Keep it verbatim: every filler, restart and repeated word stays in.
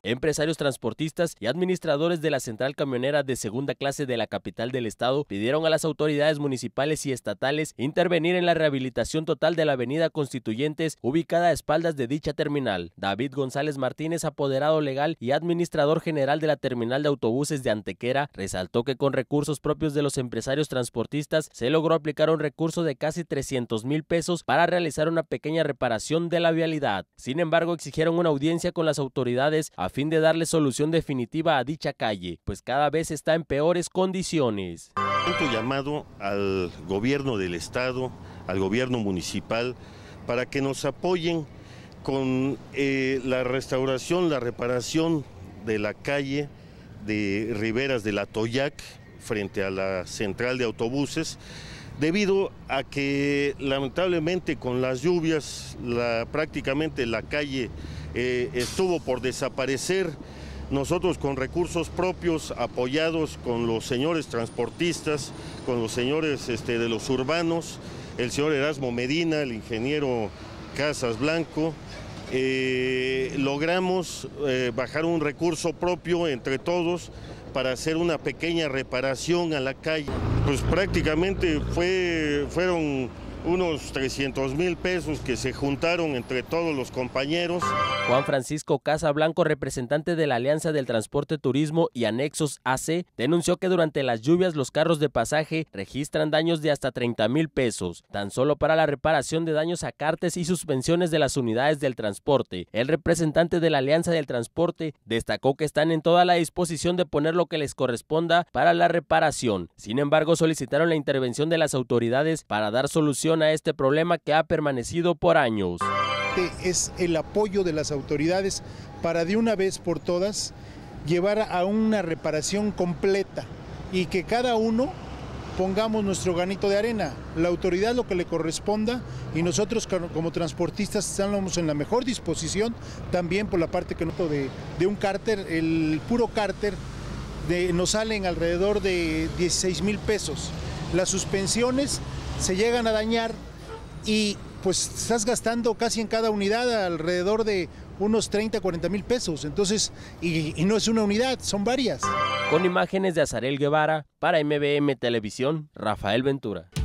empresarios transportistas y administradores de la central camionera de segunda clase de la capital del estado pidieron a las autoridades municipales y estatales intervenir en la rehabilitación total de la avenida Constituyentes, ubicada a espaldas de dicha terminal. David González Martínez, apoderado legal y administrador general de la terminal de autobuses de Antequera, resaltó que con recursos propios de los empresarios transportistas se logró aplicar un recurso de casi trescientos mil pesos para realizar una pequeña reparación de la vialidad. Sin embargo, exigieron una audiencia con las autoridades a fin de darle solución definitiva a dicha calle, pues cada vez está en peores condiciones. Un llamado al gobierno del estado, al gobierno municipal, para que nos apoyen con eh, la restauración, la reparación de la calle de Riberas del Atoyac frente a la central de autobuses, debido a que lamentablemente con las lluvias la, prácticamente la calle eh, estuvo por desaparecer. Nosotros con recursos propios, apoyados con los señores transportistas, con los señores este, de los urbanos, el señor Erasmo Medina, el ingeniero Casas Blanco, eh, logramos eh, bajar un recurso propio entre todos para hacer una pequeña reparación a la calle. Pues prácticamente fue, fueron unos trescientos mil pesos que se juntaron entre todos los compañeros. Juan Francisco Casablanco, representante de la Alianza del Transporte Turismo y Anexos A C, denunció que durante las lluvias los carros de pasaje registran daños de hasta treinta mil pesos, tan solo para la reparación de daños a cartes y suspensiones de las unidades del transporte. El representante de la Alianza del Transporte destacó que están en toda la disposición de poner lo que les corresponda para la reparación. Sin embargo, solicitaron la intervención de las autoridades para dar solución a este problema que ha permanecido por años. Es el apoyo de las autoridades para de una vez por todas llevar a una reparación completa y que cada uno pongamos nuestro granito de arena, la autoridad lo que le corresponda, y nosotros como transportistas estamos en la mejor disposición también por la parte que noto de, de un cárter, el puro cárter de, nos salen alrededor de dieciséis mil pesos. Las suspensiones se llegan a dañar y pues estás gastando casi en cada unidad alrededor de unos treinta, cuarenta mil pesos, entonces, y, y no es una unidad, son varias. Con imágenes de Azarel Guevara, para M B M Televisión, Rafael Ventura.